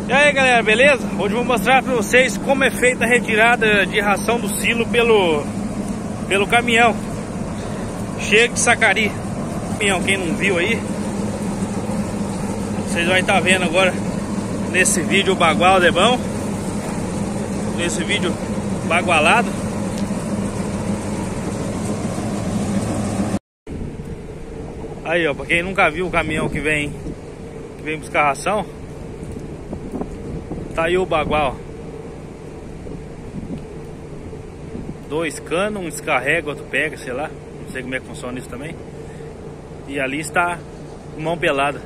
E aí galera, beleza? Hoje eu vou mostrar pra vocês como é feita a retirada de ração do silo pelo caminhão. Chega de Sacari. Caminhão, quem não viu aí, vocês vão estar vendo agora nesse vídeo o bagual de bom. Nesse vídeo bagualado. Aí ó, pra quem nunca viu o caminhão que vem buscar ração, tá aí o bagual. 2 canos, um descarrega, outro pega, sei lá. Não sei como é que funciona isso também. E ali está mão pelada.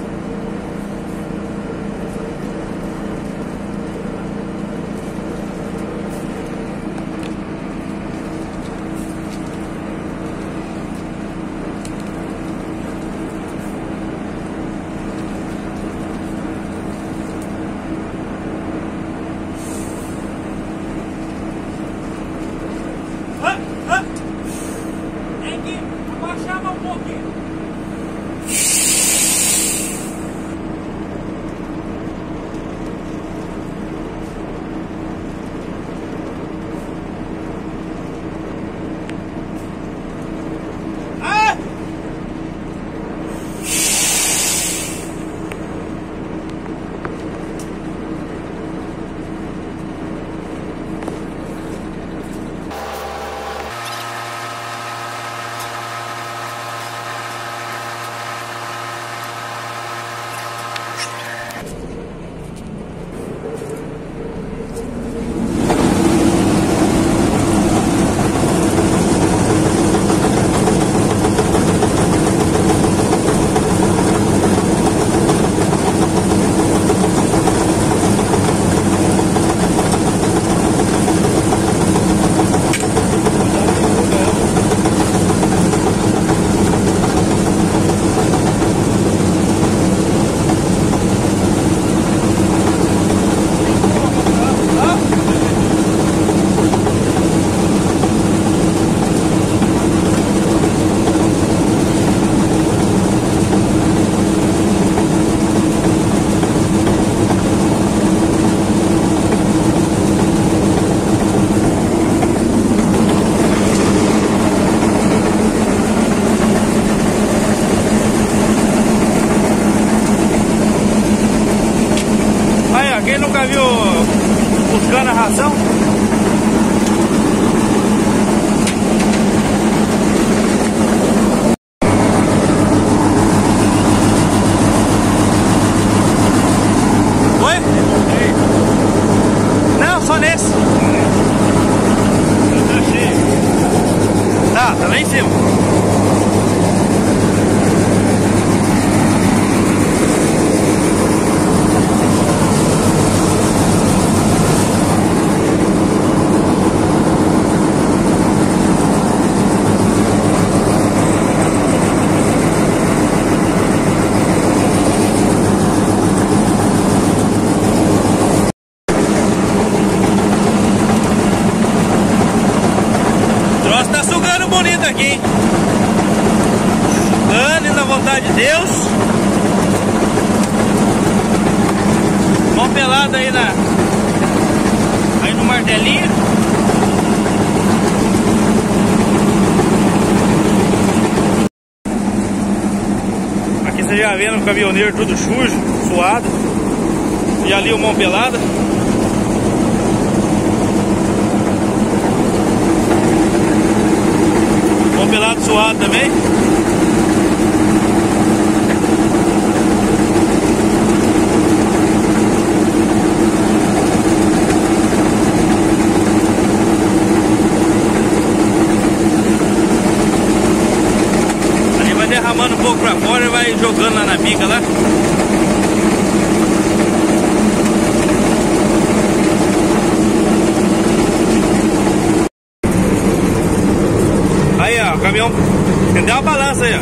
Quem nunca viu buscando a ração? Oi? Não, só nesse. Tá cheio. Tá lá em cima. Tá sugando bonito aqui, hein? Sugando na vontade de Deus. Mão pelada aí aí no martelinho. Aqui você já vendo o caminhoneiro tudo sujo, suado. E ali o mão pelada. Pelado suado também. Ali vai derramando um pouco pra fora e vai jogando lá na bica lá. Aí ó, o caminhão tem uma balança aí ó.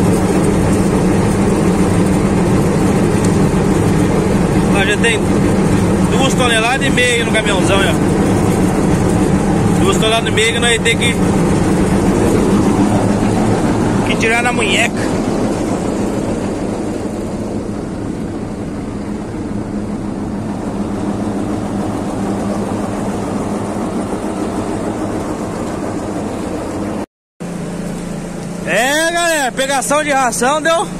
Lá já tem 2,5 toneladas no caminhãozão, ó. 2,5 toneladas que nós temos que tirar na munheca. É, galera, pegação de ração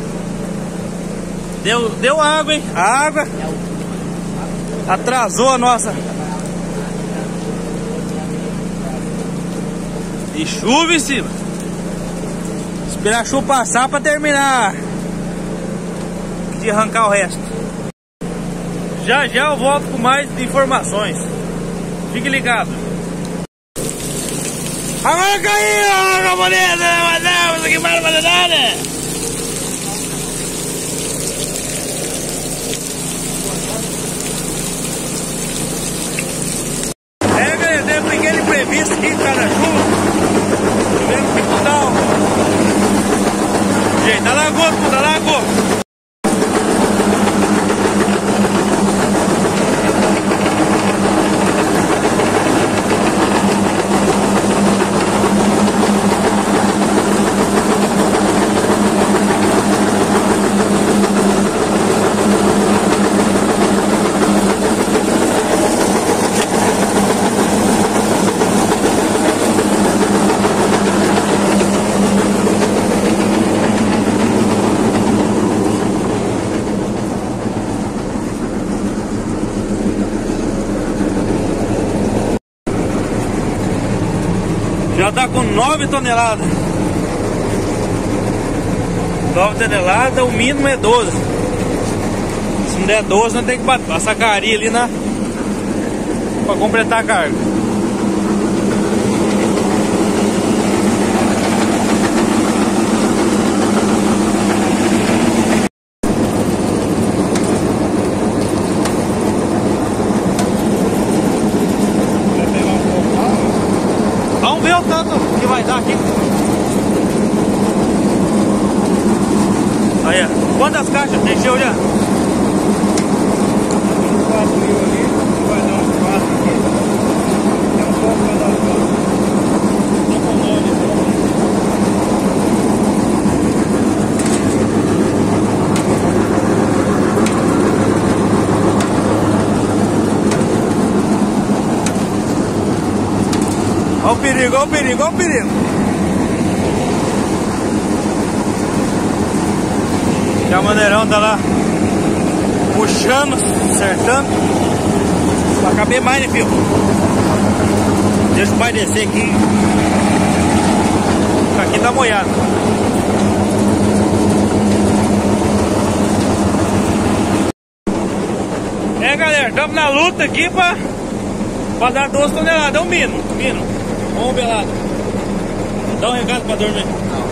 deu água, hein? Água atrasou a nossa. E chuva em cima. Esperar a chuva passar pra terminar de arrancar o resto. Já já eu volto com mais informações. Fique ligado. Agora caiu, camoneta! Mas aqui para fazer nada! É, galera, tem um pequeno imprevisto aqui por causa da chuva. Tivemos que mudar o jeito. Alagou tudo, alagou. Já tá com 9 toneladas. 9 toneladas, o mínimo é 12. Se não der 12, nós temos que bater a sacaria ali pra completar a carga. Vamos ver o tanto que vai dar aqui. Aí, quantas caixas encheu já? 4 mil ali, vai dar uns 4 aqui. Tem um pouco pra dar uns 4. Olha o perigo, olha o perigo, olha o perigo. Já o maneirão tá lá puxando, acertando. Pra caber mais, né, filho? Deixa o pai descer aqui. Aqui tá molhado. É, galera, estamos na luta aqui pra dar 12 toneladas. É um mínimo. Vamos belado. Dá um recado pra dormir.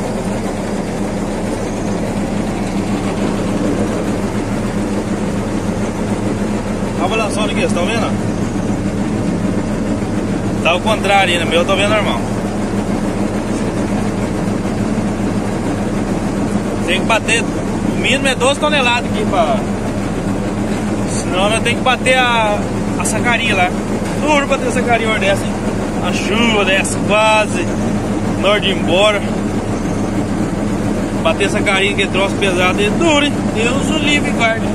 Olha a balançona aqui, vocês estão vendo? Tá ao contrário ainda, meu eu tô vendo normal. Tem que bater, o mínimo é 12 toneladas aqui pra... Senão nós tem que bater a sacaria lá. Duro bater a sacaria hora dessa, hein? A chuva desce quase na hora de ir embora. Bater essa carinha que é troço pesado é duro, hein? Deus o livre, guarde.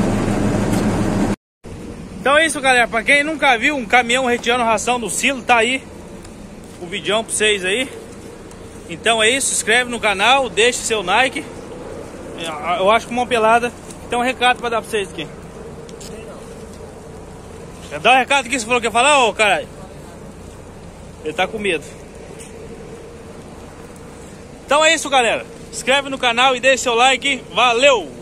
Então é isso, galera. Pra quem nunca viu um caminhão retirando ração do silo, tá aí o vídeo pra vocês aí. Então é isso, se inscreve no canal, deixe seu like. Eu acho que uma pelada tem um recado pra dar pra vocês aqui. Dá um recado aqui que você falou que ia falar, ô caralho? Ele tá com medo. Então é isso, galera. Se inscreve no canal e deixe seu like. Valeu!